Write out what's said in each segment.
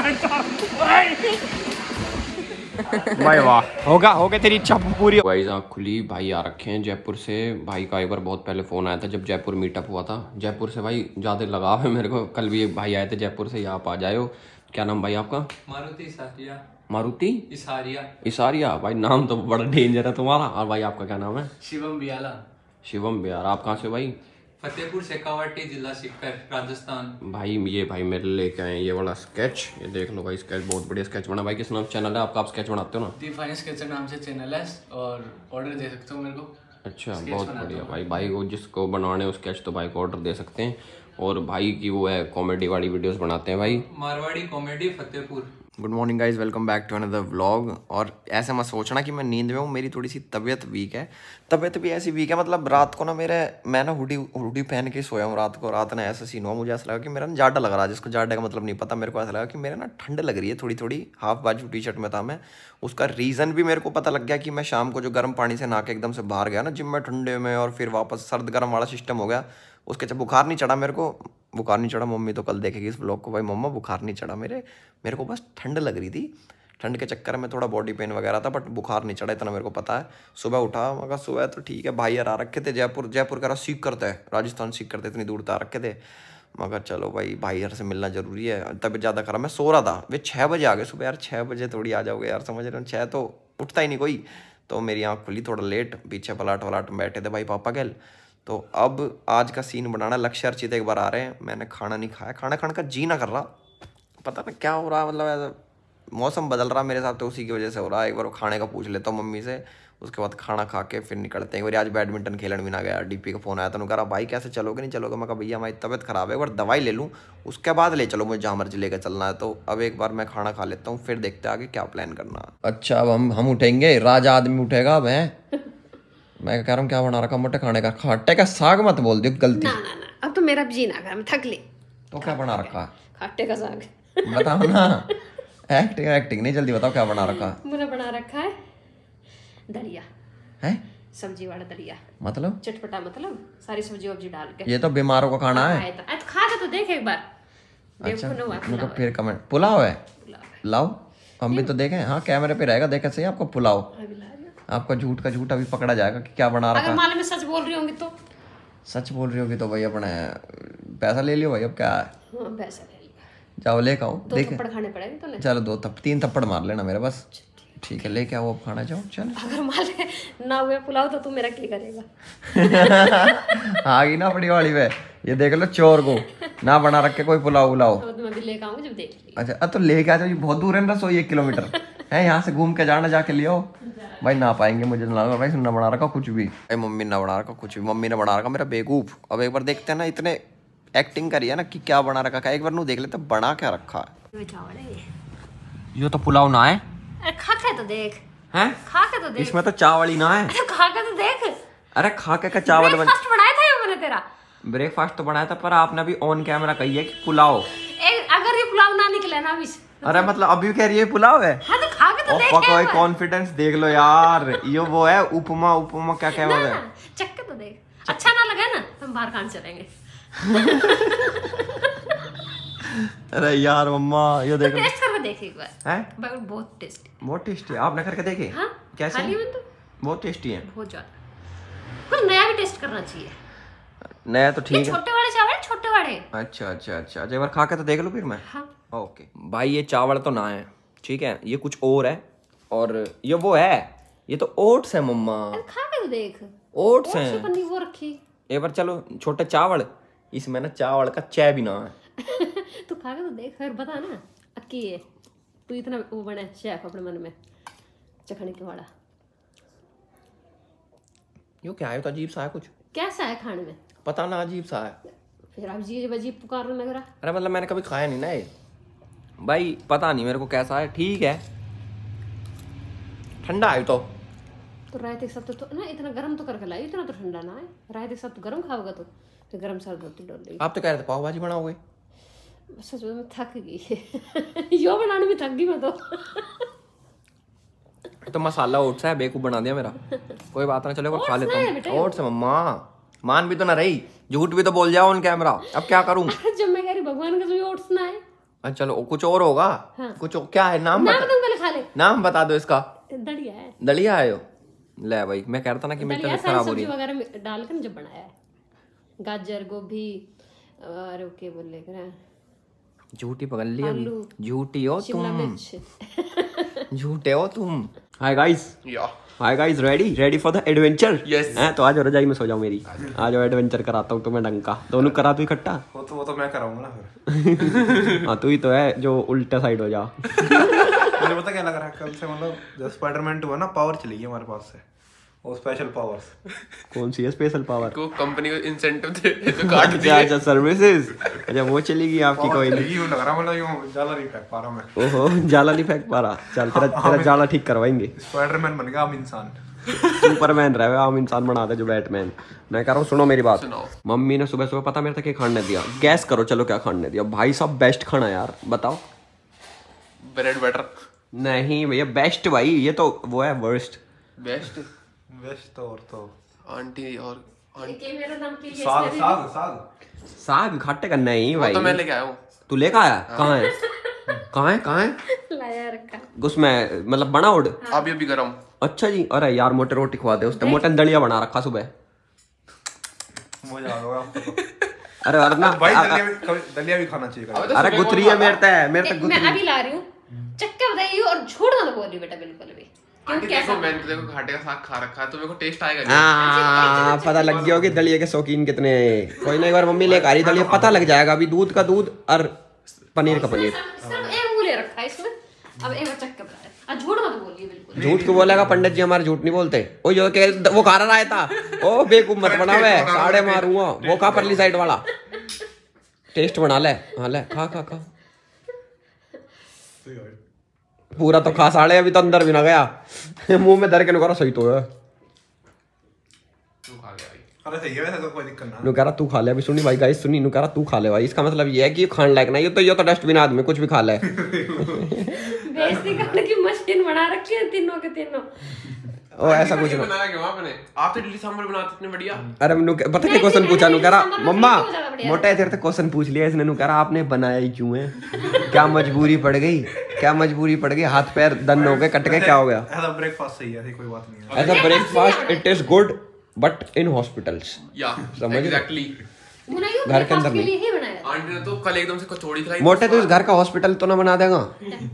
भाई वाह, होगा तेरी इच्छा पूरी। भाई आँख खुली, भाई आ रखे हैं जयपुर से। भाई का एक बार बहुत पहले फोन आया था जब जयपुर मीटअप हुआ था। जयपुर से भाई ज्यादा लगाव है मेरे को। कल भी एक भाई आए थे जयपुर से, आप आ जाओ। क्या नाम भाई आपका? मारुति इसारिया। मारुति इसारिया। इसारिया, भाई नाम तो बड़ा डेंजर है तुम्हारा। और भाई आपका क्या नाम है? शिवम बियाला। शिवम बिहार। आप कहाँ से भाई? फतेहपुर शेखावाटी, जिला सीकर, राजस्थान। भाई ये भाई मेरे लेके आए ये वाला स्केच, ये देख लो भाई। स्केच बहुत बढ़िया स्केच बना। भाई किस नाम चैनल है आपका? आप स्केच बनाते हो ना? डिफाइन स्केचर नाम से चैनल है और ऑर्डर दे सकते हो मेरे को। अच्छा, बहुत बढ़िया भाई। भाई को जिसको बनाने हो स्केच तो भाई को ऑर्डर दे सकते हैं। और भाई की वो है कॉमेडी वाली वीडियोस बनाते हैं भाई। Marwari comedy, Fatehpur. Good morning guys, welcome back to another vlog. और ऐसे मत सोचना कि मैं नींद में हूँ, मेरी थोड़ी सी तबीयत वीक है। तबीयत भी ऐसी वीक है, मतलब रात को ना मैं ना हुडी पहन के सोया हूँ रात को। रात ने ऐसा सीन हुआ, मुझे ऐसा लगा कि मेरा ना जाडा लग रहा है। जिसको जाडा का मतलब नहीं पता, मेरे को ऐसा लगा कि मेरे ना ठंड लग रही है थोड़ी थोड़ी। हाफ बाजू टी शर्ट में था मैं। उसका रीज़न भी मेरे को पता लग गया कि मैं शाम को जो गर्म पानी से नहा के एकदम से बाहर गया ना जिम में ठंडे में, और फिर वापस सर्द गर्म वाला सिस्टम हो गया। उसके जब बुखार नहीं चढ़ा मेरे को, बुखार नहीं चढ़ा। मम्मी तो कल देखेगी इस ब्लॉग को। भाई मम्मा बुखार नहीं चढ़ा मेरे को बस ठंड लग रही थी। ठंड के चक्कर में थोड़ा बॉडी पेन वगैरह था, बट बुखार नहीं चढ़ा, इतना मेरे को पता है। सुबह उठा, मगर सुबह तो ठीक है। भाई यार आ रखे थे जयपुर का सीख करते हैं, राजस्थान सीख करते, इतनी दूर आ रखे थे। मगर चलो भाई यार से मिलना जरूरी है। तबीयत ज़्यादा खराब, मैं सो रहा था। वे 6 बजे आ गए सुबह यार। 6 बजे थोड़ी आ जाओगे यार, समझ रहे हो? 6 तो उठता ही नहीं कोई। तो मेरी आँख खुली थोड़ा लेट, पीछे पलाट में बैठे थे भाई पापा के। तो अब आज का सीन बनाना। लक्ष्य अर्चित एक बार आ रहे हैं। मैंने खाना नहीं खाया, खाना खाने का जी ना कर रहा। पता ना क्या हो रहा है, मतलब ऐसा मौसम बदल रहा मेरे साथ, तो उसी की वजह से हो रहा है। एक बार वो खाने का पूछ लेता हूँ मम्मी से, उसके बाद खाना खा के फिर निकलते हैं। एक बार आज बैडमिंटन खेलने भी ना गया। डीपी का फ़ोन आया था, उन्होंने कहा भाई कैसे चलोगे, नहीं चलोगे? मैं कहा भैया हमारी तबीयत ख़राब है, एक बार दवाई ले लूँ उसके बाद ले चलो, मुझे जहाँ मर्जी लेकर चलना है। तो अब एक बार मैं खाना खा लेता हूँ, फिर देखते हैं आगे क्या प्लान करना। अच्छा, अब हम उठेंगे, राजा आदमी उठेगा अब है। मैं कह रहा हूँ क्या बना रखा मोटे खाने का? खट्टे का साग मत बोल दियो गलती। ना अब तो मेरा जी ना कर, मैं थक ली। तो क्या बना रखा? खट्टे का साग। बताओ ना। एक्टिंग नहीं, जल्दी बताओ क्या बना रखा? मैंने बना रखा है दलिया है, सब्जी वाला दलिया। मतलब चटपटा, मतलब सारी सब्जी वब्जी डाल के। ये तो बीमारों का खाना है। तो खा के तो देख एक बार। अच्छा, तो फिर कमेंट। पुलाव है? लाओ हम भी तो देखें। हाँ कैमरे पे रहेगा, देखे सही आपको पुलाव। आपका झूठ का झूठ अभी पकड़ा जाएगा कि क्या बना रखा। अगर मालूम में सच बोल रही होंगी तो? सच बोल रही होगी तो भाई अपने पैसा ले लियो भाई। अब क्या है, हाँ पैसा ले लिया, जाओ लेके आओ। दो थप्पड़ खाने पड़ेंगे तो नहीं? चलो 3 थप्पड़ मार लेना मेरे बस। ठीक है लेके आओ, अब खाना जाओ। चल अगर माले ना हुए पुलाव तो तू मेरा क्या करेगा? आ गई ना बड़ी वाली में, ये देख लो चोर को ना बना रखे कोई पुलाव उलाओ। तो मैं भी लेके आऊंगी जब देख ली। अच्छा तो लेके आ जाओ, ये बहुत दूर है ना, रसोई 1 किलोमीटर है, यहाँ से घूम के जाना, जाके ले आओ। भाई ना पाएंगे, मुझे ना लगा भाई ना बना रखा कुछ भी। भाई मम्मी ना बना रखा कुछ भी, मम्मी ने बना रखा मेरा बेवकूफ। अब एक बार देखते हैं ना, इतने एक्टिंग करी है ना कि क्या बना रखा है। एक बार नू देख लेते बना क्या रखा है। ये तो पुलाव ना है। अरे खा के तो देख। हैं? खा के तो देख। इसमें तो चावल ही ना है। अरे खा के तो देख। अरे खा के का चावल बन। ब्रेकफास्ट बनाया था ये मैंने तेरा। ब्रेकफास्ट तो बनाया था, पर आपने अभी ऑन कैमरा कही है कि पुलाव। अगर ये पुलाव ना निकले ना अभी। अरे मतलब अभी कह रही है पुलाव है? हाँ तो खा के तो देख। कोई कॉन्फिडेंस देख लो यार। ये वो है उपमा क्या क्या है? चख के तो देख, अच्छा ना लगे ना हम बाहर खाने चलेंगे। अरे यार मम्मा ये देखो, टेस्ट करके देख एक बार। हैं? बहुत टेस्टी। बहुत टेस्टी है, आपने करके देखे? हाँ? कैसे? तो बहुत टेस्टी है। बहुत ज्यादा। कुछ नया भी टेस्ट करना चाहिए। नया तो ठीक है। छोटे वाले चावल, छोटे वाले। अच्छा एक बार खा के तो देख लो फिर मैं। हाँ। ओके भाई ये चावल तो ना है, ठीक है, ये कुछ और है। और ये वो है, ये तो ओट्स है मम्मा। खा के तो देख, ओट्स हैं। पन्नी वो रखी। एक बार चलो छोटे चावल, इसमें ना चावल का चय भी ना है। तू खा के तो देख फिर बता ना। अक्की है तू इतना वो बने शेफ अपने मन में चखने के वाला। यो क्या है, तो अजीब सा है कुछ। कैसा है खाने में? पता ना, अजीब सा है। फिर आप जी अजीब पुकारने लग रहा। अरे मतलब मैंने कभी खाया नहीं ना ये भाई, पता नहीं मेरे को कैसा है। ठीक है ठंडा है तो रायते के साथ तो ना इतना गर्म तो करके लाई, इतना तो ठंडा ना है। रायते के साथ तो गर्म खाओगा तो फिर गर्म सर्द होती डोल रही। आप तो कह रहे थे पाव भाजी बनाओगे। सच में थक गई। यो बनाने में थक गई मैं तो मसाला ओट्स है, बेवकूफ बना दिया मेरा। कोई बात ना, चलो खा लेता हूँ। ओट्स मम्मा, मान भी तो ना रही, झूठ भी तो बोल जाओ ऑन कैमरा। अब क्या करूँ? जब मैं कह रही भगवान का जो ओट्स ना है अच्छा चलो कुछ और होगा। हाँ। कुछ क्या है नाम नाम बता, तुम पहले खा ले। नाम बता दो इसका। दलिया है। दलिया आयो ले भाई, मैं कह रहा था ना कि मेरी दलिया तबीयत सारी खराब हो सब्जी रही है। वगैरह में डाल कर जब बनाया है, गाजर गोभी और ओके बोले कर झूठी पकड़ ली अभी, आलू, झूठी हो शिमला तुम, मिर्च। झूठे हो तुम। Hi guys, yeah hi guys, ready for the adventure. Yes. हैं तो आज रजाई में सो जाओ मेरी। आज एडवेंचर कराता हूँ तुम्हें ढंग का। दोनों करा तू इकट्ठा। वो तो मैं कराऊंगा ना फिर। हाँ तू ही तो है जो उल्टा साइड हो जा। मुझे पता क्या लग रहा है कल से, मतलब जब स्पाइडरमैन 2 हुआ ना, पावर चली गई हमारे पास से, वो स्पेशल पावर्स। कौन सी है स्पेशल पावर? को कंपनी को इंसेंटिव दे तो काट दिए। अच्छा सर्विसेज, अच्छा वो चलेगी आपकी। कोई नहीं, यूं लग रहा, मतलब यूं जाला नहीं फेंक पा रहा मैं। ओहो जाला नहीं फेंक पा रहा। चल तेरा जाला ठीक करवाएंगे। स्पाइडरमैन बन गया, हम इंसान। सुपरमैन रहे आम इंसान बना दे जो बैटमैन। मैं कह रहा हूँ सुनो मेरी बात। सुनाओ। मम्मी ने सुबह सुबह पता मेरे तक क्या खाने दिया, गैस करो चलो क्या खाने दिया भाई साहब। बेस्ट खाना यार, बताओ। ब्रेड बटर नहीं भैया बेस्ट भाई, ये तो वो है वर्स्ट। बेस्ट। वेस्ट तो और तो आंटी और के मेरा नाम के लिए साग इसने साग साग साग खाटे का नहीं वो भाई। तो मैं लेके आया हूँ। तू लेकर आया? कहाँ है? कहाँ है? कहाँ है? भी लाया रखा। उसमें मतलब बना उड़। अभी अभी गरम। अच्छा जी। अरे यार मोटे रोटी खवा दे, उसने मोटे दलिया बना रखा सुबह। मजा आ गया आपको तो। अरे वरना भाई दलिया भी खाना चाहिए कभी। अरे गुथरी है मेरे तक, मेरे तक मैं गुथरी। अभी ला रही हूँ, चक्कर बताइए और झूठ मत बोल रही बेटा बिल्कुल भी। आंटी क्यों देखो कैसा? मैंने देखो घाटे का साग खा रखा है तो मेरे को टेस्ट आएगा नहीं। हाँ पता लग गया होगी दलिया के शौकीन कितने हैं। कोई ना एक बार मम्मी लेकर आ रही दलिया, पता लग जाएगा। अभी दूध का दूध और पनीर का पनीर। सब एक मूले रखा है इसमें। अब एक बार चक्कर बताया, झूठ मत बोलिए बिल्कुल। झूठ क्यों बोलेगा? पंडित जी हमारे झूठ नहीं बोलते। ओ जो के वो खा रहा था, ओ बेवकूफ मत बना वे, साढ़े मारूंगा। वो खा परली साइड वाला, टेस्ट बना ले। हाँ ले खा खा खा पूरा तो खा। साढ़े अभी तो अंदर भी ना गया, मुंह में धर के नुकरा सही तो है। तू खा गया भाई। अरे सही है, वैसे तो कोई दिक्कत ना। नु कह रहा तू खा ले। अभी सुनी भाई गाइस, सुनी। नु कह रहा तू खा ले भाई। इसका मतलब ये है कि खाने लायक नहीं, ये तो डस्टबिन आदमी कुछ भी खा ले। बेइज्जती करने की मशीन बना रखी है तीनों के तीनों। ओ ऐसा कुछ ना। बनाया क्यों आपने? आप तो इडली सांभर बनाते इतने बढ़िया। अरे नु पता क्या क्वेश्चन पूछा? नु कह रहा मम्मा मोटा तेरे तक क्वेश्चन पूछ लिया इसने। नु कह रहा आपने बनाया ही क्यों है? क्या मजबूरी पड़ गई? क्या मजबूरी पड़ गई? हाथ पैर दन हो गए, कट गए, क्या हो गया? ऐसा ब्रेकफास्ट सही है, ऐसी कोई बात नहीं है। ऐसा breakfast it is good but in hospitals. या समझ रहे? एग्जैक्टली। घर के अंदर के लिए ही बनाया। आंटी ने तो कल एकदम से कचौड़ी खिलाई। मोटे तो इस घर का हॉस्पिटल तो ना बना देगा।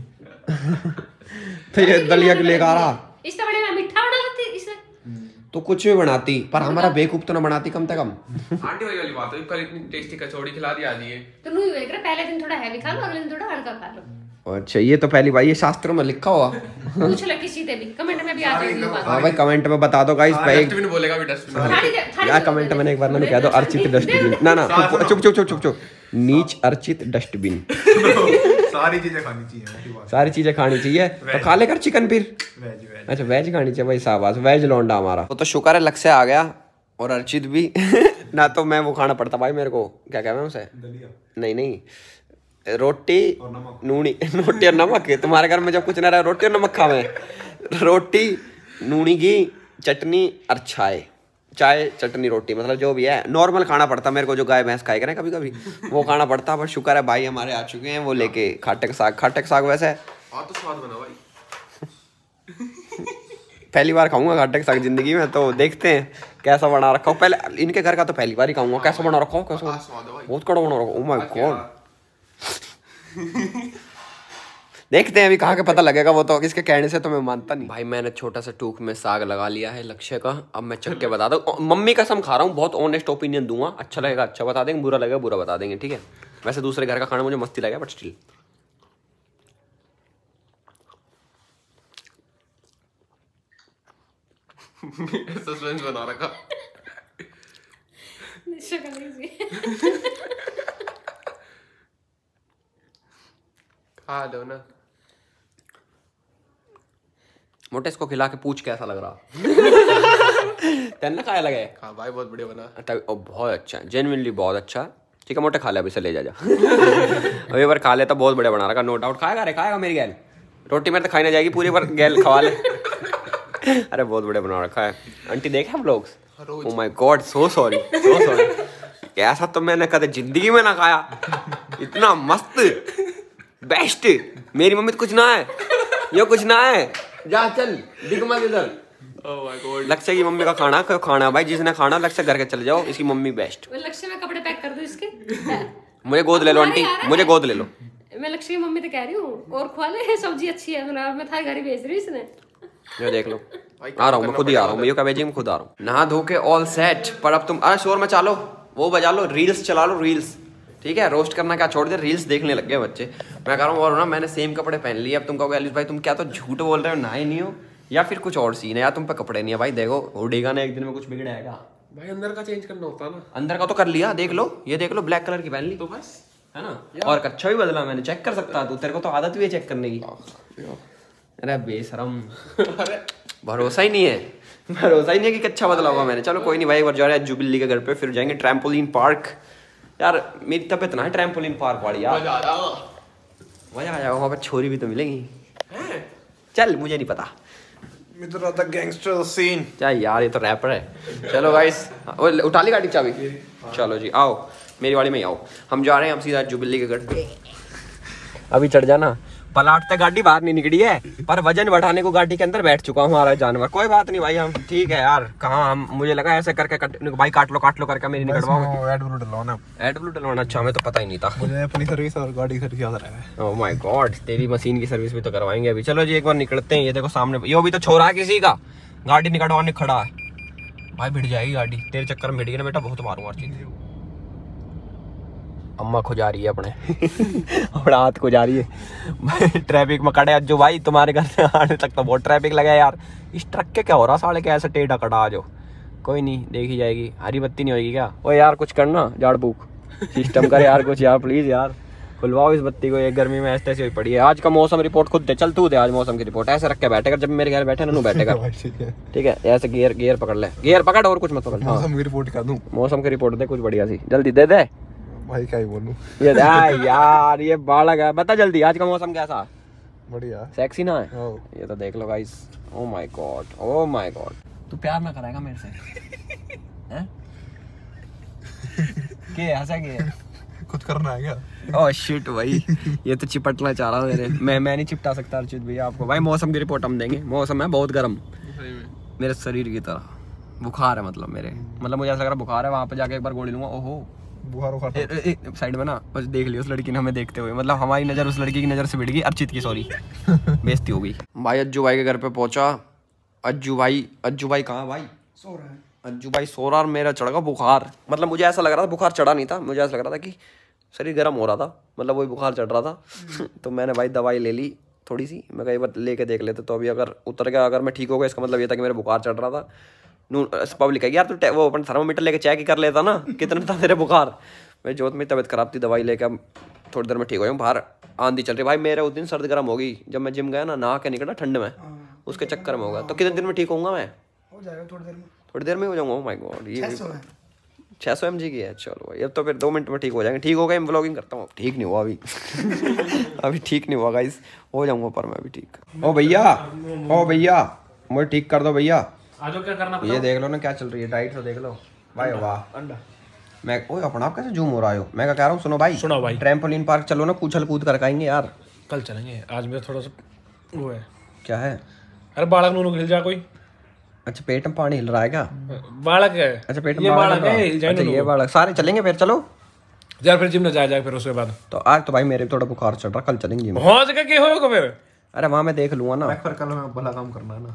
तो ये दलिया के लेकर आ रहा। इससे बड़े मैं मीठा बना लेती इसे। तो कुछ भी बनाती, पर हमारा बेवकूफ तो ना बनाती कम से कम। आंटी वही वाली बात है, कल इतनी टेस्टी कचौड़ी खिला दी आज ये। तो नहीं देख रहा, पहले दिन थोड़ा हैवी खा लो, अगले दिन थोड़ा हल्का खा लो। अच्छा ये तो पहली बार ये शास्त्रों में लिखा हुआ। पूछ लो किसी से भी, कमेंट में भी आ जाएगी ये बात। हाँ भाई कमेंट में बता दो गाइस भाई। डस्टबिन बोलेगा भी डस्टबिन। थाली यार कमेंट में एक बार ना कह दो अर्चित डस्टबिन। ना ना चुप चुप चुप चुप चुप। नीच अर्चित डस्टबिन। सारी चीजें खानी चाहिए, ऐसी बात। सारी चीजें खानी चाहिए तो खा लेकर चिकन फिर। Veg veg. अच्छा वेज खानी चाहिए भाई, शाबाश वेज लौंडा हमारा। वो तो शुक्र है लक्ष्य आ गया और अर्चित भी। ना तो मैं वो खाना पड़ता भाई मेरे को। क्या कहना है उसे? दलिया नहीं नहीं, रोटी और नमक। नूनी। रोटी और नमक। तुम्हारे घर में जब कुछ ना रहा रोटी और नमक खावे। रोटी नूनी घी चटनी और चाय चटनी रोटी, मतलब जो भी है नॉर्मल खाना पड़ता मेरे को, जो गाय भैंस खाए करें कभी कभी वो खाना पड़ता। पर शुक्र है भाई हमारे आ चुके हैं वो लेके खाटे का साग। वैसे तो स्वाद बना भाई। पहली बार खाऊंगा खाटे का साग जिंदगी में, तो देखते हैं कैसा बना रखा हो। पहले इनके घर का तो पहली बार ही खाऊंगा। कैसा बना रखा हो? कैसा? स्वाद है भाई। बहुत कड़वा बना रखा। Oh my god. देखते हैं अभी कहाँ के पता लगेगा, वो तो किसके कहने से तो मैं मानता नहीं। भाई मैंने छोटा सा टूक में साग लगा लिया है लक्ष्य का। अब मैं चख के बता दूं। मम्मी कसम खा रहा हूँ, बहुत ऑनेस्ट ओपिनियन दूंगा। अच्छा लगेगा अच्छा बता देंगे, बुरा लगेगा बुरा बता देंगे, ठीक है? वैसे दूसरे घर का खाना मुझे मस्ती लगेगा बट स्टिल। सस्पेंस बना रखा। खा लो ना। मोटे इसको खिला के पूछ कैसा लग रहा? तेन खाया लगे? हाँ भाई बहुत बढ़िया बना। बहुत अच्छा, जेन्युइनली बहुत अच्छा। ठीक है मोटे खा ले, अभी से ले जा। अभी बार खा ले तो बहुत बढ़िया बना रखा, नो डाउट। खाएगा मेरी गैल रोटी मेरे तो खाई ना जाएगी पूरी, पर गैल खवा ले। अरे बहुत बढ़िया बना रखा है। आंटी देखे हम लोग? Oh my god, so sorry. ऐसा तो मैंने कभी जिंदगी में ना खाया, इतना मस्त। बेस्ट। मेरी मम्मी तो कुछ ना है, ये कुछ ना है। जा चल दिख मत इधर। लक्ष्य की मम्मी का खाना भाई, जिसने खाना लक्ष्य घर के चले जाओ, इसकी मम्मी बेस्ट। लक्ष्य में कपड़े पैक कर दूं इसके। मुझे गोद ले लो आंटी, मुझे गोद ले लो। मैं लक्ष्य की मम्मी तो कह रही हूँ और खवा ले, सब्जी अच्छी है, मैं थाई घर ही भेज रही हूँ इसने। ये देख लो, आ रहा हूँ मैं, खुद ही आ रहा हूँ, मैं क्या भेजिए, मैं खुद आ रहा हूँ। नहा धो के ऑल सेट। पर अब तुम अरे शोर मचा लो, वो बजा लो, रील्स चला लो, रील्स। ठीक है, रोस्ट करना क्या छोड़ दे, रील्स देखने लग गए बच्चे। मैं कह रहा हूँ और ना मैंने सेम कपड़े पहन लिए। अब तुम कहोगे अलीस भाई तुम क्या तो झूठ बोल रहे हो, नहाए नहीं हो, या फिर कुछ और सीन है, या तुम पे कपड़े नहीं है। भाई देखो उड़ेगा ना एक दिन में, कुछ बिगड़ेगा भाई। अंदर का चेंज करना होता ना, अंदर का तो कर लिया, देख लो, ये देख लो, ब्लैक कलर की पहन ली तो बस, है ना। और कच्छा भी बदला मैंने, चेक कर सकता है तू, तेरे को तो आदत भी है चेक करने की। अरे बेशरम, भरोसा ही नहीं है, भरोसा ही नहीं है कि कच्छा बदला हुआ मैंने। चलो कोई नहीं भाई, एक बार जा रहे हैं जुबिली के घर पे, फिर जाएंगे ट्रैम्पोलिन पार्क। यार मेरी तबीयत ना है ट्रैम्पोलिन पार्क वाली यार, मजा आ जाएगा वहाँ पर, छोरी भी तो मिलेंगी। चल मुझे नहीं पता, मित्र द गैंगस्टर सीन। चल यार ये तो रैपर है। चलो गाइस, उठा ली गाड़ी चाबी, चलो जी आओ मेरी वाड़ी में ही आओ। हम जा रहे हैं, हम सीधा जुबिली के घर पे। अभी चढ़ जाना, पलाटते गाड़ी बाहर नहीं निकली है, पर वजन बढ़ाने को गाड़ी के अंदर बैठ चुका हूँ हमारा जानवर। कोई बात नहीं भाई, हम ठीक है यार। कहाँ हम, मुझे लगा ऐसे करके भाई काट लो करके मेरी निकलवाओ। एड ब्लू डलवाना, एड ब्लू डलवाना। अच्छा हमें तो पता ही नहीं था। मुझे अपनी सर्विस और गाड़ी सर्विस याद रहा है। ओह माय गॉड, तेरी मशीन की सर्विस भी तो करवाएंगे अभी। चलो जी एक बार निकलते हैं। ये देखो सामने, ये भी तो छोरा है किसी का, गाड़ी निकलवाने खड़ा है। भाई भिड़ जाएगी गाड़ी, तेरे चक्कर में भिड़ गई ना बेटा, बहुत मारूंगा हर चीज। अम्मा खुजा रही है अपने अपना हाथ खुजा रही है। ट्रैफिक में खड़े अज्जू भाई, तुम्हारे घर से आने तक तो बहुत ट्रैफिक लगा है यार। इस ट्रक के क्या हो रहा साले, कैसे टेढ़ा कटा आ जाओ। कोई नहीं, देखी जाएगी। हरी बत्ती नहीं होगी क्या? ओ यार कुछ करना, झाड़ फूक सिस्टम करे यार कुछ यार, प्लीज यार खुलवाओ इस बत्ती को। एक गर्मी में ऐसे हुई पड़ी है। आज का मौसम रिपोर्ट खुद दे, चल तू दे आज मौसम की रिपोर्ट। ऐसे रख के बैठेगा, जब मेरे घर बैठे ना बैठेगा। ठीक है, ऐसे गियर पकड़ ले, गियर पकड़ और कुछ मत पकड़। मौसम की रिपोर्ट कर दूं? मौसम की रिपोर्ट दे कुछ बढ़िया सी, जल्दी दे दे भाई क्या ही बोलूं। ये यार ये बालक है, बता जल्दी आज का मौसम कैसा? बढ़िया, सेक्सी ना है? ये तो देख लो guys. Oh my god, oh my god. तू प्यार ना कराएगा मेरे से? हैं? के ऐसा के कुछ करना है क्या? ओह शिट भाई, ये तो चिपटना चाह रहा मेरे। मैं नहीं चिपटा सकता अर्चित भैया आपको। भाई मौसम की रिपोर्ट हम देंगे। मौसम है बहुत गर्म मेरे शरीर की तरह, बुखार है मतलब मेरे, मतलब मुझे ऐसा लग रहा बुखार है। वहाँ पे जाके एक बार गोली लूंगा। ओहो बुखार साइड में ना, बस देख लिया उस लड़की ने हमें देखते हुए, मतलब हमारी नजर उस लड़की की नजर से भिड़ गई। अर्चित की सॉरी बेइज्जती हो गई। भाई अज्जू भाई के घर पे पहुंचा। अज्जू भाई कहाँ भाई? सो रहा है। अज्जू भाई सो रहा और मेरा चढ़ गया बुखार। मतलब मुझे ऐसा लग रहा था, बुखार चढ़ा नहीं था, मुझे ऐसा लग रहा था कि शरीर गर्म हो रहा था, मतलब वही बुखार चढ़ रहा था। तो मैंने भाई दवाई ले ली थोड़ी सी, मैं कई बार लेके देख लेते तो अभी अगर उतर गया, अगर मैं ठीक हो गया, इसका मतलब ये था कि मेरा बुखार चढ़ रहा था। पब्लिक है यार तू वो अपन थर्मोमीटर लेके चेक ही कर लेता ना कितना था तेरे बुखार। भाई जोत में तबीयत खराब थी, दवाई लेके अब थोड़ी देर में ठीक हो जाऊँ। बाहर आंधी चल रही भाई, मेरे उस दिन सर्द गर्म हो गई जब मैं जिम गया ना, नहा के निकला ठंड में, उसके चक्कर में होगा। तो कितने दिन में ठीक होऊंगा मैं? हो जाएगा थोड़ी देर में हो जाऊंगा। ओह माय गॉड, ये 600 mg की है। चलो भाई अब तो फिर 2 मिनट में ठीक हो जाएंगे। ठीक हो गए, मैं व्लॉगिंग करता हूँ। ठीक नहीं हुआ अभी अभी ठीक नहीं हुआ गाइस, हो जाऊंगा पर मैं अभी ठीक। ओ भैया मुझे ठीक कर दो भैया। आजो क्या करना ये देख लो ना क्या चल रही है, डाइट तो देख लो भाई। वाह अंडा मैं ओए अपना आप कैसे जूम हो रहा हो? मैं क्या कह रहा हूँ, सुनो भाई ट्रैम्पोलिन पार्क चलो ना, उछल कूद कर आएंगे यार। कल चलेंगे, आज मेरा थोड़ा सा वो है। क्या है? अरे बालक नूनू हिल जा कोई। अच्छा पेट में पानी हिल रहा है क्या? बालक है। अच्छा पेट में बालक है। अच्छा ये बालक सारे चलेंगे फिर? चलो यार फिर जिम ना जाए फिर उसके बाद। तो आज तो भाई मेरे भी थोड़ा बुखार चढ़ रहा, कल चलेंगे जिम। हो जगह के होगा फिर? अरे वहां मैं देख लूंगा ना। फिर कल मैं भला काम करना है ना।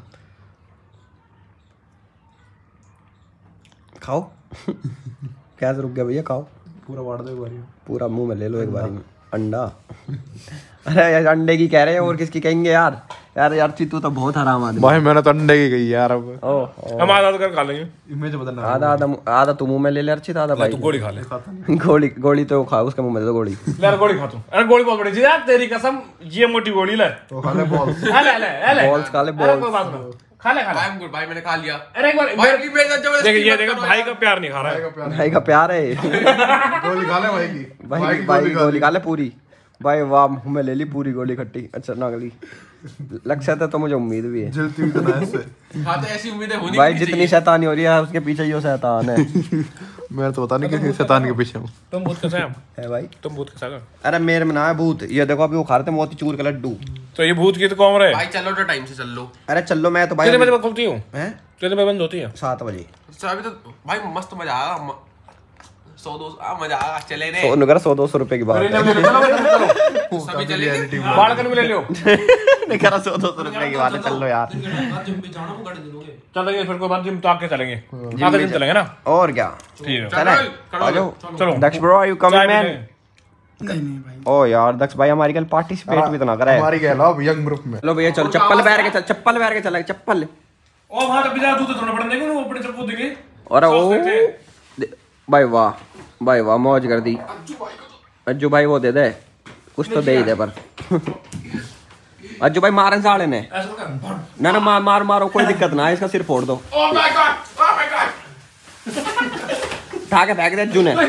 खाओ कैसे रुक गया भैया? खाओ पूरा बांट दो एक बारी, पूरा मुंह में ले लो एक बारी में अंडा। अरे यार अंडे की कह रहे हैं और किसकी कहेंगे यार? यार तू तो बहुत हराम आदमी भाई मैंने तो अंडे की गई यार। अब हम आधा तो कर खा लेंगे। इमेज बदलना। आधा तू मुंह में ले ले अर्चित, आधा भाई तू गोली खा ले। गोली तो खा, उसके मुंह में दे दो गोली। ले गोली खा तू। अरे गोली बहुत बड़ी चीज है तेरी कसम, ये मोटी गोली ले। तो खा ले बॉल्स। ले बॉल्स खा ले, बॉल्स खा ले। आई एम गुड भाई, मैंने खा लिया। अरे एक बार देख ये देखो भाई का प्यार नहीं खा रहा है। भाई का प्यार है गोली खा ले भाई की। भाई गोली खा ले पूरी। भाई वाह, मुंह में ले ली पूरी गोली खट्टी। अच्छा नगली लक्ष्य था तो मुझे उम्मीद भी है। जलती हुई तो ना ऐसे। हाँ तो ऐसी उम्मीदें होनी भाई जितनी शैतानी हो रही है उसके पीछे यो शैतान है। मैं तो पता नहीं किस शैतान के पीछे हूँ। तुम भूत कैसे है भाई? तुम भूत कैसा? अरे मेरे में ना है भूत। ये देखो अभी वो खा रहे थे मोतीचूर का लड्डू। तो ये भूत की तो कौन रहे? भाई चलो तो टाइम से चल लो। अरे चलो, मैं तो भाई कितने बजे खुलती हूँ? हैं? कितने बजे बंद होती है? 7 बजे। अभी तो भाई मस्त मजा आया। 100-200 मजा आया। चले रे 100-200 रुपए की बात है। सभी चलेंगे। बालकनी में ले लो। नहीं कह रहा 100-200 रुपए की बात है, चल लो यार। चलेंगे फिर कोई बात, जिम तो आके चलेंगे, आगे जिम चलेंगे ना। और क्या ठीक है चले आ जाओ। चलो Daksh bro are you coming man? नहीं भाई। ओ यार दक्ष भाई हमारी कल पार्टिसिपेट भी तो ना करे। हमारी गया अब यंग ग्रुप में। चलो भैया चलो, चप्पल पहन के चल, चप्पल पहन के चला, चप्पल। ओ वहां तो बिना जूते थोड़ा पड़ने देंगे, वो अपने चप्पू देंगे। और ओ भाई वाह, भाई वाह, मौज कर दी। अज्जू भाई वो दे दे, कुछ तो दे ही दे पर। अज्जू भाई मारन साले ने ना ना मार मारो, कोई दिक्कत ना है, इसका सिर फोड़ दो। उठा के फेंक दे अज्जू ने।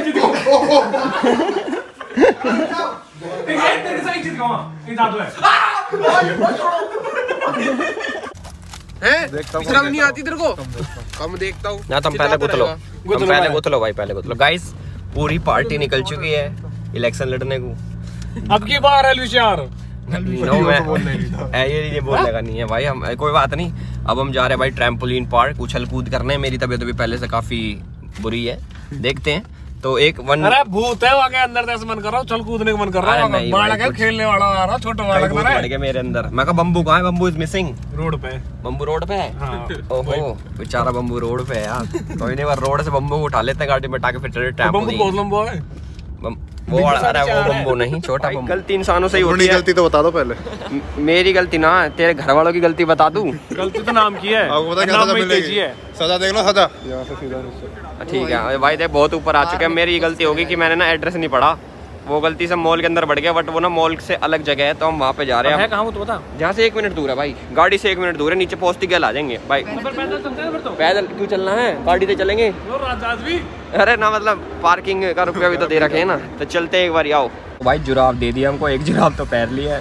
शर्म नहीं आती तेरे को? कम देखता हूँ ना तुम पहले गुथलो, तुम पहले गुथलो भाई, पहले गुथलो। गाइस पूरी पार्टी निकल चुकी है इलेक्शन लड़ने को। अब की बार है लुशियार। नो मैं ये बोलने का नहीं है भाई, हम कोई बात नहीं। अब हम जा रहे हैं भाई ट्रैम्पोलिन पार्क, उछल कूद करने। मेरी तबीयत भी पहले से काफी बुरी है, देखते हैं। तो एक वन अरे भूत है वहाँ के अंदर, ऐसे मन कर रहा हूँ, चल कूदने को मन कर रहा है। बालक है खेलने वाला आ रहा, छोटा बालक भूत बढ़ गया मेरे अंदर। मैं कहा बम्बू कहाँ है? Bamboo is missing. रोड पे बम्बू रोड पे है। हाँ। ओहो बेचारा बम्बू रोड पे है यार। कोई नहीं, रोड से बम्बू को उठा लेते हैं गाड़ी में टाके, फिर बम्बू बहुत लंबा है। वो अरे वो बम्बू नहीं, छोटा बम्बू। गलती इंसानों से ही होती है। गलती तो बता दो पहले। मेरी गलती ना, तेरे घर वालों की गलती बता दूं। गलती तो नाम की है, आपको पता क्या नाम सजा में मिलेगी? तेजी है। सजा देख लो, सजा। ठीक है भाई, देख बहुत ऊपर आ चुके हैं। मेरी गलती होगी कि मैंने ना एड्रेस नहीं पढ़ा, वो गलती से मॉल के अंदर बढ़ गया। बट वो ना मॉल से अलग जगह है, तो हम वहाँ पे जा रहे हैं। कहाँ वो तो बता। जहाँ से 1 मिनट दूर है भाई, गाड़ी से 1 मिनट दूर है। नीचे पहुँचती क्या आ जाएंगे भाई। पैदल चलते हैं फिर तो। पैदल क्यों चलना है, गाड़ी से चलेंगे। भी अरे ना मतलब पार्किंग का रुपया भी तो दे रखे है ना, तो चलते एक बार आओ। भाई जुराब दे दिया हमको, एक जुराब तो पहन लिया है,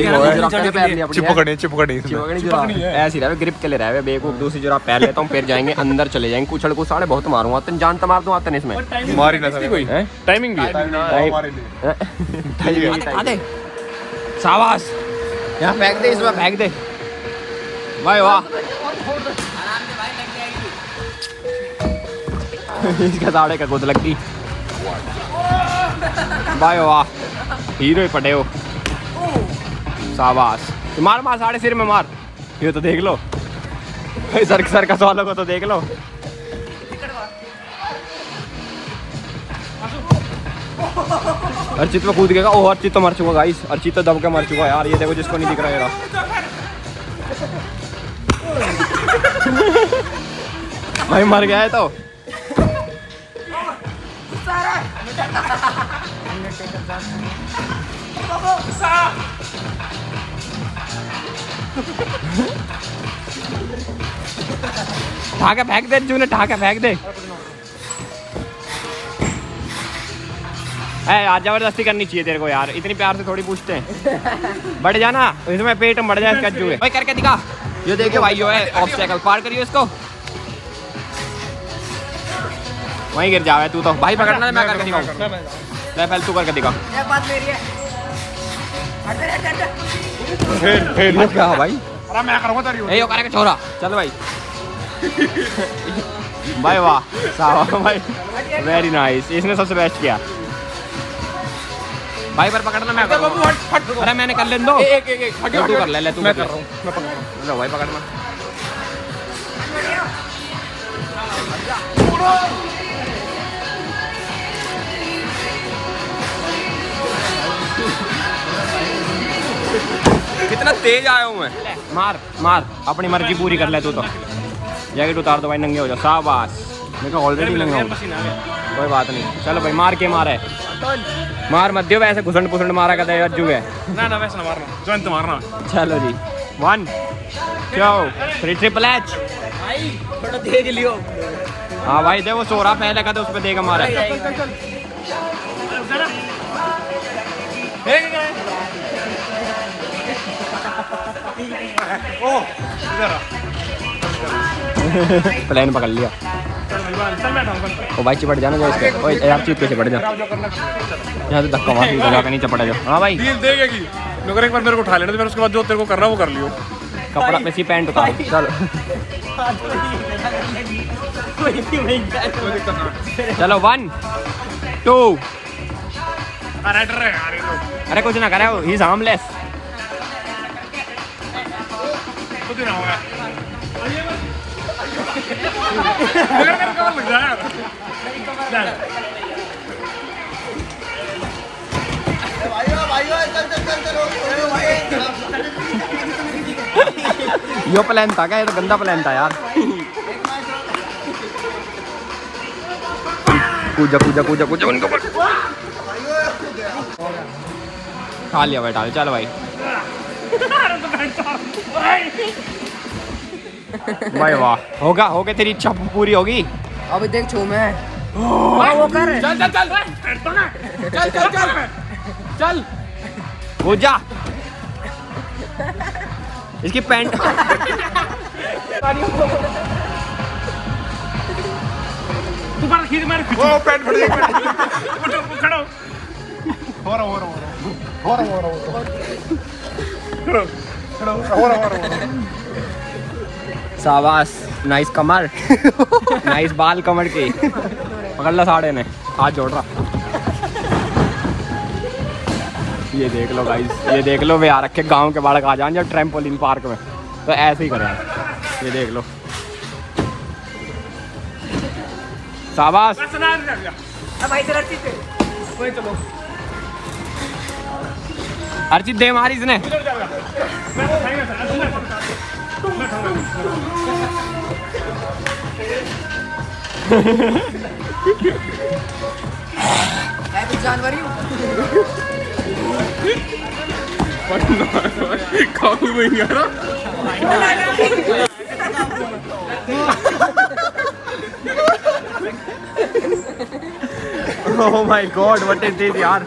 चिपकनी ऐसी रहे ग्रिप के लिए रहे बेवकूफ। दूसरी जुराब पहन लेता हूँ, फिर जाएंगे अंदर, चले जाएंगे। कुछ को साढ़े बहुत मारूंगा, तेन जान तो मार दूँ आते इसमें। मारी ना सके कोई। टाइमिंग भी है। शाबाश, यहाँ फेंक दे, इसमें फेंक दे भाई। वाह इसका साढ़े का खुद लगती भाई। वाह हीरो ही पटे हो, शाबाश। मार मार साढ़े सिर में मार। ये तो देख लो सर्कस वालों को तो देख लो। अर्चित में कूद गया। ओह अर्चित तो मर चुका गाइस, अर्चित तो दब के मर चुका यार। ये देखो जिसको नहीं दिख रहा है भाई, मर गया है तो। ढाका फेंक दे जूने, ढाका फेंक दे। यार जबरदस्ती करनी चाहिए तेरे को यार, इतनी प्यार से थोड़ी पूछते हैं। बढ़ जाना इसमें, पेट में बढ़ जाए इसका जूए। भाई करके दिखा, ये देखिए भाई यो है ऑब्स्टेकल, पार करियो इसको। वहीं गिर जावे तू तो भाई, पकड़ना है मैं करके दिखाऊं। ले पहले तू करके दिखा। फिर क्या भाई? अरे मैं करूंगा तेरी। ए यो करेगा छोरा, चल भाई। भाई वाह सावा भाई, वेरी नाइस। इसने सबसे बेस्ट किया भाई। पर पकड़ना मैं करूंगा। अरे मैंने कर ले दो, तू कर ले। तू मैं कर रहा हूँ, मैं पकड़ रहा हूँ। लो भाई पकड़ना। कितना तेज आया हूँ मैं। मार मार, अपनी मर्जी पूरी कर ले तू तो। जैकेट उतार दो भाई, नंगे हो जाओ। शाबाश, मैं तो ऑलरेडी नंगा हूँ। कोई बात नहीं, चलो भाई मार के मारे। मार मत दियो वैसे, घुसंड पुसंड मारा करता है अज्जू है ना वैसे ना मारना, जॉइंट मारना। चलो जी 1 2 3 ट्रिपल एच। थोड़ा देख लियो। हाँ भाई देखो सोरा पहले का तो उस पर देगा मारा। प्लेन पकड़ लिया। ओ भाई चिपट जाना जा इसके। ओए यार चिप पे चिपट जा। यहाँ से धक्का मार लगा के नहीं चिपट जा। हाँ भाई डील देगी मगर एक बार मेरे को उठा लेना, फिर उसके बाद जो तेरे को करना वो कर लियो। कपड़ा में सी पैंट उतार चल। चलो 1 2। अरे कुछ ना करे, ही इज हार्मलेस। यो प्लान था क्या? ये तो गंदा प्लान था यार। कूजा कूजा कूजा कूजा उनको खा लिया भाई डाल। चल भाई भाई वाह, होगा होगा तेरी इच्छा पूरी होगी। अभी देख छू मैं वो कर चल चल चल चल चल चल चल कूद जा। इसकी पैंट दोबारा खींच मार। वो पैंट फट गई। खड़ो हो रहा शाबाश, नाइस कमर। नाइस बाल कमर के। पकड़ ला साड़े ने हाथ जोड़ रहा। ये देख लो गाइस, ये देख लो वे आ रखे गांव के बालक आ जाए जब ट्रैम्पोलिन पार्क में तो ऐसे ही करें। ये देख लो शाबाश। अर्चित दे मारी इसने। जानवर ही काफी बन गया ना। Oh my god what is this यार।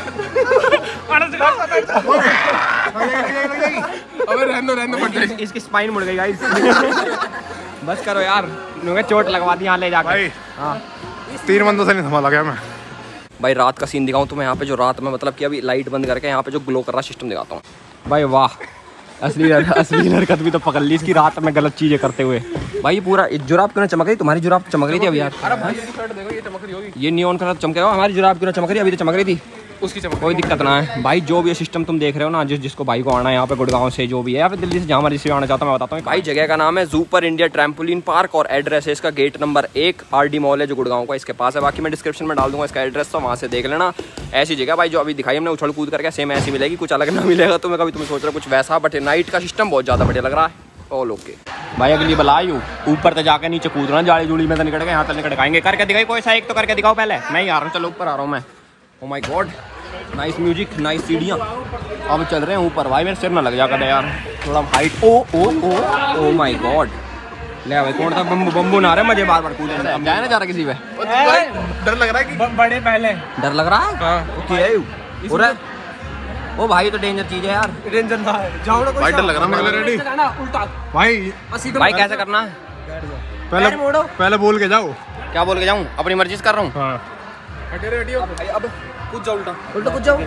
अबे रहने दो फट जाएगी। इसकी स्पाइन मुड़ गई गाइस। बस करो यार, इन्होंने चोट लगवा दी यहाँ ले जाकर। भाई हाँ 3 बंदों से नहीं संभाला गया मैं। भाई रात का सीन दिखाऊं तुम्हें। यहाँ पे जो रात में मतलब कि अभी लाइट बंद करके यहाँ पे जो ग्लो कर रहा सिस्टम दिखाता हूँ। भाई वाह, असली हरकत भी तो पकड़ ली इसकी रात में गलत चीजें करते हुए। भाई पूरा जुराब क्यों ना चमक रही? तुम्हारी जुराब चमक रही थी अभी यार। ये नियॉन कलर चमकेगा, हमारी जुराब क्यों ना चमक रही? अभी तो चमक रही थी उसकी चमक। कोई दिक्कत ना है भाई। जो भी ये सिस्टम तुम देख रहे हो ना, जिसको भाई को आना है यहाँ पे गुड़गांव से जो भी है या फिर दिल्ली से जहाँ मर्जी से आना चाहता हूँ मैं बताता हूँ। भाई जगह का नाम है जूपर इंडिया ट्रैम्पोलिन पार्क और एड्रेस है इसका गेट नंबर 1 RD मॉल है जो गुड़गांव का इसके पास है। बाकी मैं डिस्क्रिप्शन में डाल दूंगा इसका एड्रेस, तो वहाँ से देख लेना। ऐसी जगह भाई जो अभी दिखाई हमने उछल कूद करके सेम ऐसी मिलेगी, कुछ अलग ना मिलेगा तुम्हें। कभी तुम्हें सोच रहे हो कुछ वैसा, बट नाइट का सिस्टम बहुत ज़्यादा बढ़िया लग रहा है। ऑल ओके भाई, अगली बला आयु ऊपर तक जाकर नीचे कूदना, जाली जुड़ी में तो निकल गए, यहाँ तक निकल आएंगे। करके दिखाई कोई सा एक तो करके दिखाओ पहले। मैं ही आ रहा हूँ, चलो ऊपर आ रहा हूँ मैं। Oh my god, nice music, nice सीढ़ियाँ। अब चल रहे हैं ऊपर। भाई मेरे सिर ना लग जाकर यार, थोड़ा height. Oh oh oh oh my god. ले भाई कौन सा बम्बू बम्बू ना रहे मुझे बार बार कूदे। अब जाए ना जा रहा किसी पे। डर लग रहा है कि बड़े पहले डर लग रहा है। ओके ओ भाई तो डेंजर चीज है यार। डेंजर ना जाओ ना भाई, डर लग रहा है। रेडी उल्टा भाई कैसे करना है? पहले बोल के जाओ। क्या बोल के जाऊँ? अपनी मर्जी से कर रहा हूँ। हाँ रेडी अब कूद जाओ, उल्टा कूद जाओ।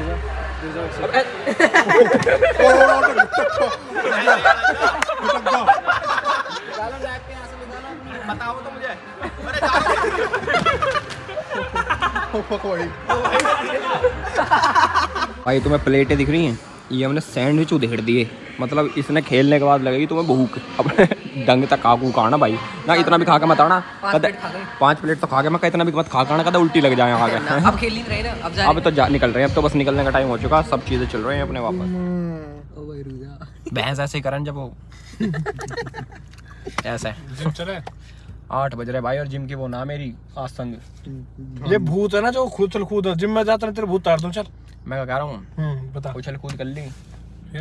बताओ तो मुझे। भाई तुम्हें प्लेटें दिख रही हैं? ये हमने सैंडविच उधेड़ दिए। मतलब इसने खेलने के बाद लगेगी तुम्हें भूख। अपने डंग तक काकू खाना भाई ना, इतना भी खा के मत आना। 5 प्लेट तो खा के मैं इतना भी मत खा कदा उल्टी लग जाए खा के। अब खेल नहीं रहे ना, अब तो निकल रहे हैं। अब तो बस निकलने का टाइम हो चुका, सब चीजें चल रही हैं अपने वापस। भैंस ऐसे ही करन जब वो ऐसे 8 बज रहे भाई, और जिम की वो ना मेरी आज संग। ये भूत है ना जो खुद चल कूद जिम में जाता है, तेरे भूत तार दूं। चल मैं क्या कह रहा हूँ, बता। उछल कूद कर ली, फिर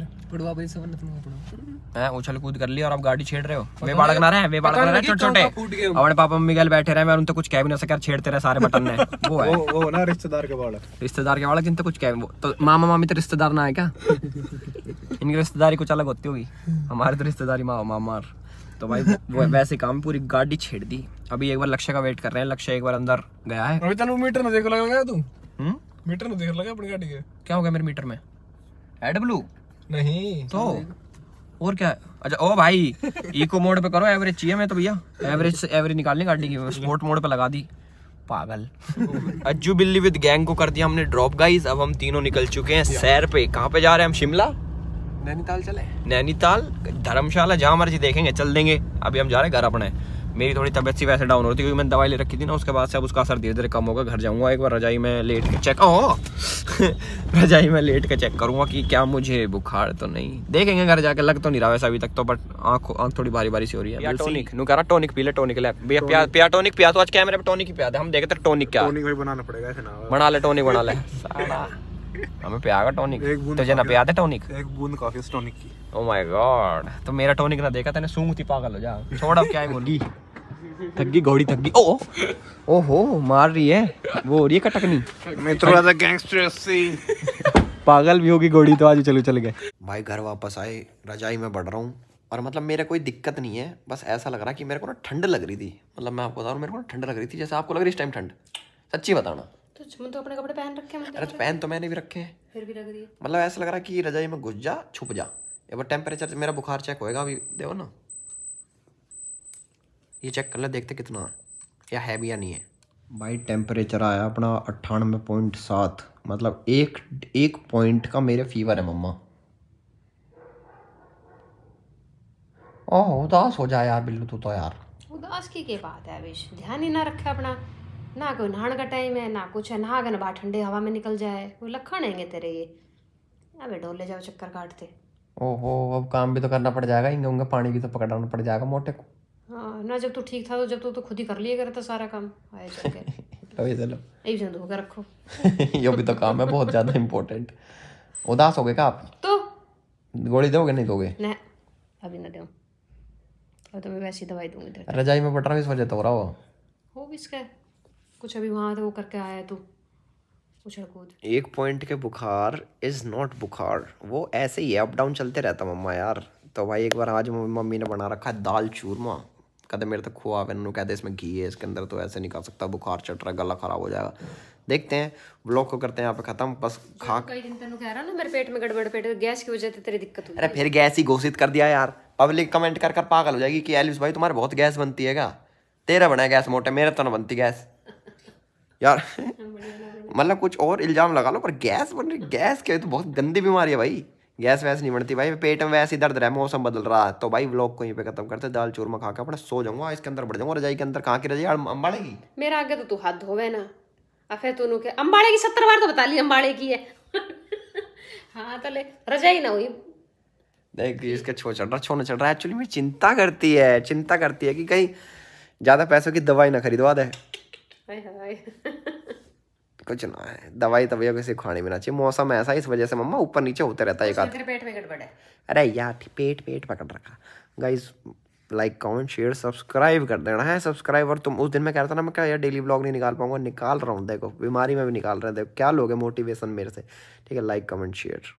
उछल कूद कर ली और अब गाड़ी छेड़ रहे हो। वे बालक ना रहे, वे बालक ना रहे छोटे छोटे। अपने पापा मम्मी गल बैठे रहे, मैं उन तो कुछ कह भी नहीं सका, छेड़ते रहे सारे बटन ने। वो है वो ना रिश्तेदार के बालक, रिश्तेदार के बालक जिन तो कुछ कह। तो मामा मामी तो रिश्तेदार ना है क्या? इनकी रिश्तेदारी कुछ अलग होती होगी, हमारी तो रिश्तेदारी मामार। तो भाई वो वैसे काम पूरी गाड़ी छेड़ दी। अभी एक बार लक्ष्य का वेट कर रहे हैं, लक्ष्य एक बार अंदर गया है। अभी तक मीटर में देख लगा तू? मीटर में देख लगा अपनी गाड़ी के? क्या हो गया मेरे मीटर में? AW नहीं तो और क्या? अच्छा ओ भाई इको मोड पे करो, एवरेज चाहिए मैं तो भैया, एवरेज निकालनी गाड़ी की, स्पोर्ट मोड पे लगा दी। पागल। अज्जू बिल्ली विद गैंग को कर दिया हमने ड्रॉप गाइस। अब हम तीनों निकल चुके हैं सैर पे। कहाँ पे जा रहे हैं हम? शिमला, नैनीताल चले? नैनीताल, धर्मशाला, जहाँ मर्जी देखेंगे चल देंगे। अभी हम जा रहे हैं घर अपने। मेरी थोड़ी तबीयत सी वैसे डाउन हो रही थी क्योंकि मैंने दवाई ले रखी थी ना, उसके बाद से अब उसका असर धीरे धीरे कम होगा। घर जाऊंगा एक बार, रजाई में लेट के चेक रजाई में लेट के चेक करूंगा कि क्या मुझे बुखार तो नहीं। देखेंगे घर जाके, लग तो नहीं रहा वैसा अभी तक तो, बट आँख थोड़ी भारी भारी सी हो रही है। टॉनिक नु कह रहा, टॉनिक पी ले, टॉनिक ले भैया, पिया टॉनिक पिया। तो आज कैमरे पे टॉनिक ही पिया था, हम देखते टॉनिक क्या टॉनिक भाई बनाना पड़ेगा ऐसे ना। बना ले टॉनिक, बना ले साला, हमें पियागा टॉनिक। तुझे ना पिया दे टॉनिक? एक बूंद काफी है टॉनिक की। ओ माय गॉड, तो मेरा टॉनिक ना देखा तूने? सूंघती पागल हो जा। छोड़ अब क्या है बोली, थक गई घोड़ी, थक गई। ओहो मार रही है, वो हो रही है कटकनी। मैं थोड़ा सा गैंगस्टर सी पागल भी होगी घोड़ी तो। आज चल गए भाई घर वापस आए, रजाई में बढ़ रहा हूँ और मतलब मेरे कोई दिक्कत नहीं है, बस ऐसा लग रहा है कि मेरे को ना ठंड लग रही थी। मतलब मैं आपको बता रहा हूँ, मेरे को ना ठंड लग रही थी जैसे आपको लग रही इस टाइम ठंड। सच्ची बताना। तो अपने कपड़े पहन रखे हैं, अरे तो पहन तो मैंने भी रखे हैं, फिर भी लग रही है। मतलब ऐसा लग रहा है कि रजाई में घुस जा, छुप जा। एक बार टेम्परेचर मेरा बुखार चेक होएगा अभी, देखो ना, ये चेक कर ले, देखते कितना या है भी या नहीं है। भाई टेम्परेचर आया अपना 98.7, मतलब एक पॉइंट का मेरे फीवर है मम्मा। ओह उदास हो जाए यार बिल्लू तू तो यार। उदास की बात है अविश, ध्यान ही ना रखा अपना, ना कोई नहाने का टाइम है ना कुछ है, नहा के ना बाहर ठंडे हवा में निकल जाए, वो लखन हैंगे तेरे ये। अबे ढोले जाओ चक्कर काटते। ओहो अब काम भी तो करना पड़ जाएगा, इंगे उंगे पानी भी तो पकड़ना पड़ जाएगा मोटे को। हाँ ना, जब तू ठीक था तो जब तू तो खुद ही कर लिया करता सारा काम। आए चल के लो ये चलो यही से धो के रखो। ये भी तो काम है बहुत ज्यादा इम्पोर्टेंट। उदास हो गए क्या आप? तो गोली दोगे नहीं दोगे? नहीं अभी ना दूँ, अब तो मैं वैसी दवाई दूंगी तेरे। रजाई में बट रहा हूँ इस वजह तो हो रहा हो भी इसका कुछ अभी वहाँ वो करके आया तू उछल कूद। 1 पॉइंट के बुखार इज नॉट बुखार, वो ऐसे ही है, अप डाउन चलते रहता मम्मा यार। तो भाई एक बार आज मम्मी ने बना रखा है दाल चूरमा, कहते मेरे तक खुआ मैंने कहते इसमें घी है इसके अंदर, तो ऐसे नहीं खा सकता, बुखार चढ़ रहा, गला खराब हो जाएगा। देखते हैं, व्लॉग को करते हैं यहाँ पे खत्म। बस खा कई दिन तेनू कह रहा ना मेरे पेट में गड़बड़, पेट गैस की वजह से तेरी दिक्कत हुई। अरे फिर गैस ही घोषित कर दिया यार, पब्लिक कमेंट कर कर पागल हो जाएगी कि एलिस भाई तुम्हारे बहुत गैस बनती है क्या? तेरा बना है गैस मोटे, मेरे तो ना बनती गैस यार। मतलब कुछ और इल्जाम लगा लो, पर गैस बन रही, गैस क्या है तो बहुत गंदी बीमारी है भाई। गैस वैस नहीं बनती भाई, पेट में वैसे ही दर्द रहा है, मौसम बदल रहा है। तो भाई व्लॉग को यहीं पे खत्म करते, दाल चूरमा खा के अपना सो जाऊंगा, इसके अंदर बढ़ जाऊंगा, रजाई के अंदर। कहाँ की रजाई अंबाड़े की? मेरा आगे तो तू हाथ धोवे ना, अफे तूनू के अंबाड़े की 70 बार तो बता ली अंबाड़े की है। हाँ तो ले रजाई ना हुई देख इसके छोड़ चढ़ रहा है। एक्चुअली में चिंता करती है कि कहीं ज्यादा पैसों की दवाई ना खरीदवा दे। हाय हाय। कुछ ना है, दवाई तो भैया किसी को खानी भी ना चाहिए, मौसम ऐसा है इस वजह से मम्मा ऊपर नीचे होते रहता है एक आध। तेरे पेट में गड़बड़ है। अरे यार पेट पकड़ रखा। Guys like comment share subscribe कर देना है। सब्सक्राइबर तुम उस दिन मैं कह रहा था ना मैं क्या यार डेली व्लॉग नहीं निकाल पाऊंगा, निकाल रहा हूँ। देखो बीमारी में भी निकाल रहे हैं, देखो क्या लोगे मोटिवेशन मेरे से। ठीक है, लाइक कमेंट शेयर।